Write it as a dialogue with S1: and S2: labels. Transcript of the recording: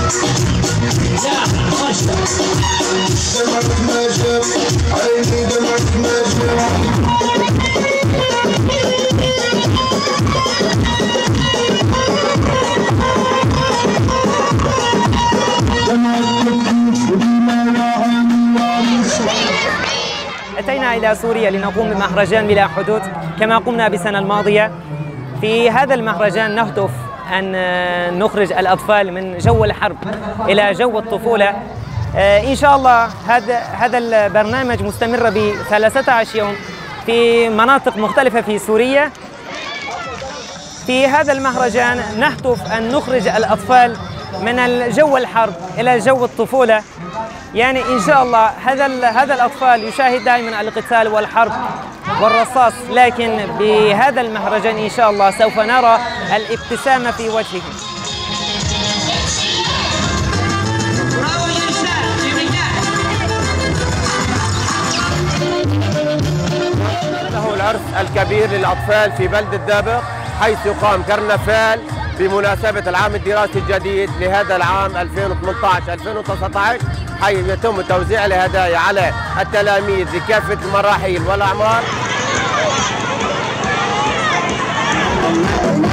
S1: أتينا إلى سوريا لنقوم بمهرجان بلا حدود كما قمنا بالسنة الماضية. في هذا المهرجان نهدف أن نخرج الأطفال من جو الحرب إلى جو الطفولة. إن شاء الله هذا البرنامج مستمر ب13 يوم في مناطق مختلفة في سوريا. في هذا المهرجان نهدف أن نخرج الأطفال من الجو الحرب إلى جو الطفولة. يعني إن شاء الله هذا الأطفال يشاهد دائما القتال والحرب والرصاص، لكن بهذا المهرجان إن شاء الله سوف نرى الابتسامة في وجههم.
S2: هو العرس الكبير للأطفال في بلدة دابق، حيث يقام كرنفال بمناسبة العام الدراسي الجديد لهذا العام 2018-2019، حيث يتم توزيع الهدايا على التلاميذ بكافة المراحل والأعمار.